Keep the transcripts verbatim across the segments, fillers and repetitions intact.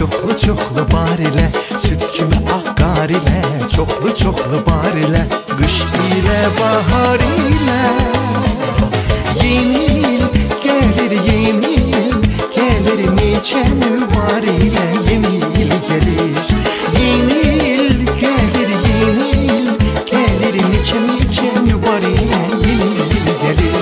Çoklu çoklu bar ile süt kimi akar ile, çoklu çoklu bar ile kış ile bahar ile. Yeni il gelir, yeni il gelir, niçen var ile yeni il gelir. Yeni il gelir, yeni il gelir, niçen niçen var ile yeni il gelir.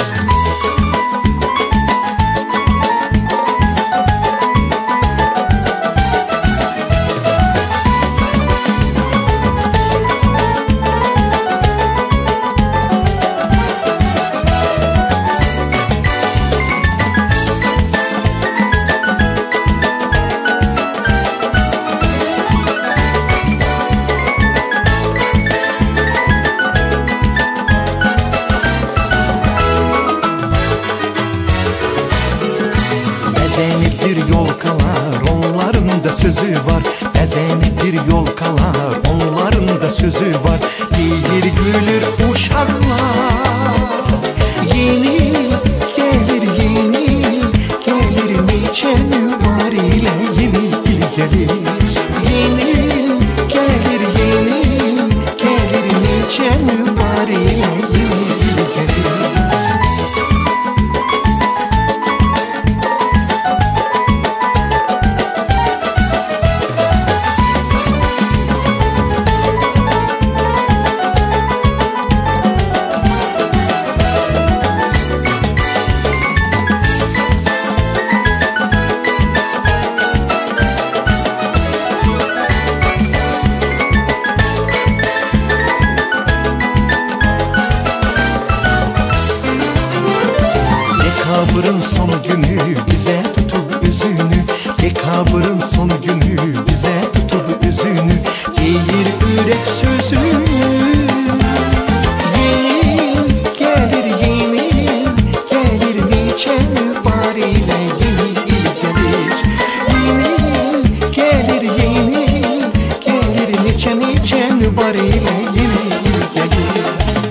Bezenip bir yol kalar, onların da sözü var. Bezenip bir yol kalar, onların da sözü var. Giyir gülür uşaklar. Yeni il gelir, yeni il gelir, niçen var ile yeni il gelir. Yeni il gelir, yeni il gelir, niçen var ile yeni il gelir. Dekabrın son günü bize tutup üzünü, dekabrın son günü bize tutup üzünü, değil ürek sözünü. Yeni il gelir, yeni il gelir, niçen var ile yeni il gelir. Yeni il gelir, yeni il gelir, niçen niçen var ile yeni il gelir.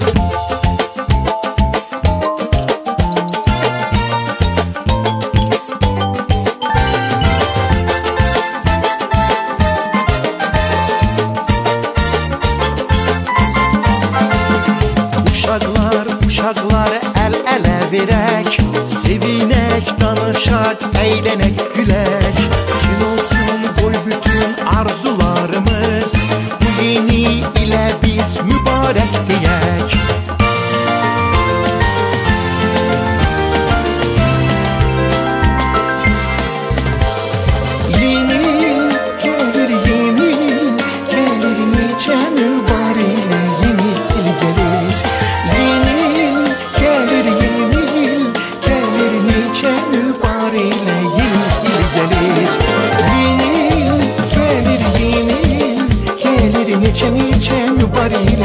Uşaklar, uşaklar el ele verek, sevinek, danışak, eğlenek, gülek. Çin olsun koy bütün arzularımız, bu yeni ile biz mübarek diyek. Yeni il gelir, yeni il gelir, niçen var ile yeni il gelir. Yeni il gelir, yeni il gelir, niçen var ile yeni il gelir. Yeni il gelir, yeni il gelir, niçen niçen var ile